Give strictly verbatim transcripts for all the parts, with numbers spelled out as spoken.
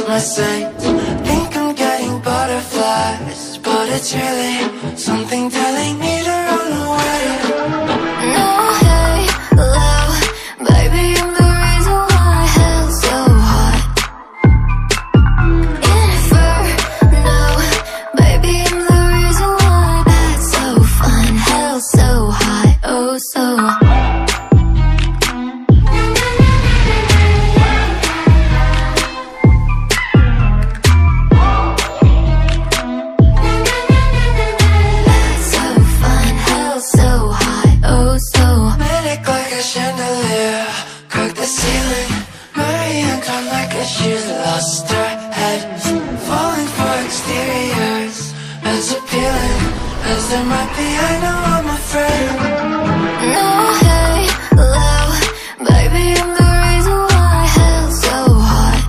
my saints. Think I'm getting butterflies, but it's really something telling me to run away. No halo, baby, I'm the reason why hell's so hot. Inferno, baby, I'm the reason why that's so fun. Hell's so hot, oh so hot. Manic like a chandelier, crack the ceiling. Marianne come like a she's lost her head. Falling for exteriors, as appealing as there might be, I know I'm afraid. No halo, baby, I'm the reason why hell's so hot.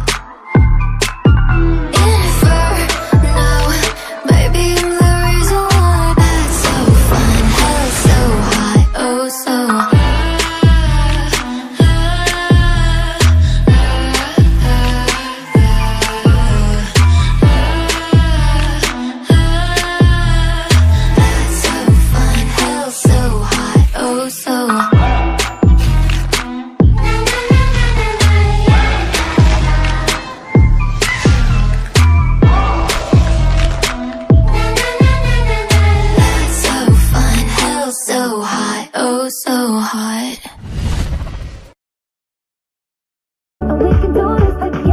Inferno, baby, I'm the reason why that's so fun. Hell's so hot, oh so hot. That's so fun, hell's so hot, oh so hot. That's so fun, hell's so hot, oh so hot. We can do this again.